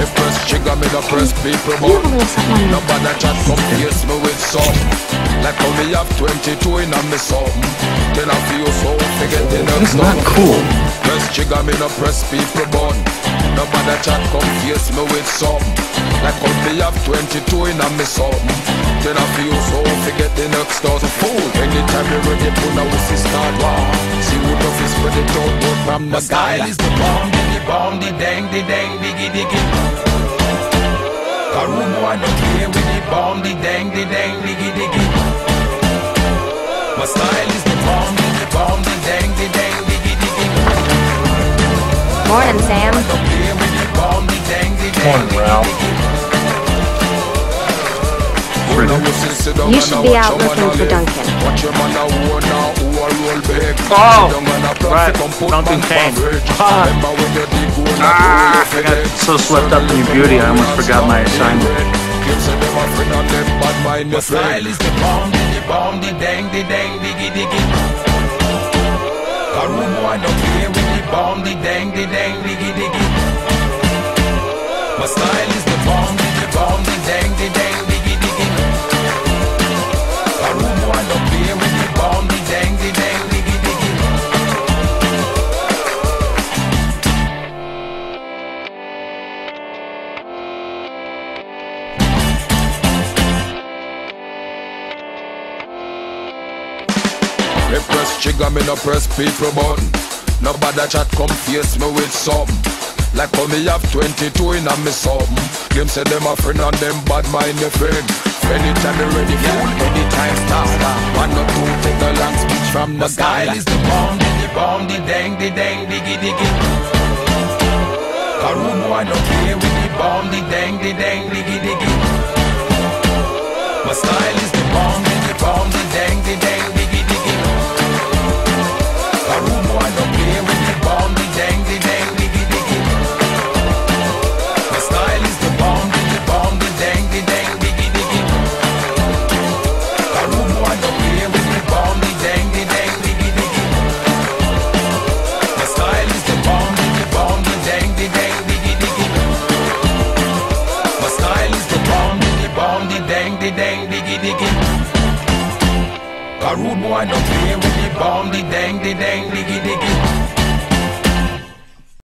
Me press trigger, me no press people button. Nobody chat come face me with some. Like how me have 22 in a me something. Then I feel so forget the next not cool. Press trigger, me no press people button. Nobody chat come face me with some. Like how me have 22 in a me something. Then I feel so forget the next dozen fool. Anytime you ready, put a whistle start war. See who the fist spread it out, but from the style is the bomb, the dang, diggy, diggy. Karumo, I don't care with the bomb, the dang, diggy, diggy. My style is the bomb, the dang, diggy, diggy. Morning, Sam. I don't care with the bomb, the dang, Morning, Ralph. You should be out looking for Duncan. Oh, right, Duncan came. I got so swept up in your beauty, I almost forgot my assignment. My style is the bomb, the dang, diggy, diggy. Karumo, I don't care with the bomb, the dang, diggy, diggy. My style is the bomb, the dang, diggy, diggy. Karumo, I don't care with the bomb, the dang, diggy, diggy. Me press trigger, me no press people button. Nobody chat come face me with something. Like how me have 22 in a me something. Them say them a friend and them bad mind a friend. Anytime you ready, fool, anytime start. One or two, take the long speech from the style is the bomb, the dang, diggy, diggy. Karumo, I don't care with the bomb, the dang, diggy, diggy. My style is the bomb, the dang, diggy, diggy. Karumo, I don't care with the bomb, the dang, diggy, diggy. My style is the bomb, the dang, diggy, diggy. Karumo, I don't care with the bomb, the dang, diggy, diggy. My style is the bomb, the dang, diggy, diggy. My style is the bomb, the dang, diggy, diggy. Karumo, I don't care with the bomb, the dang, diggy.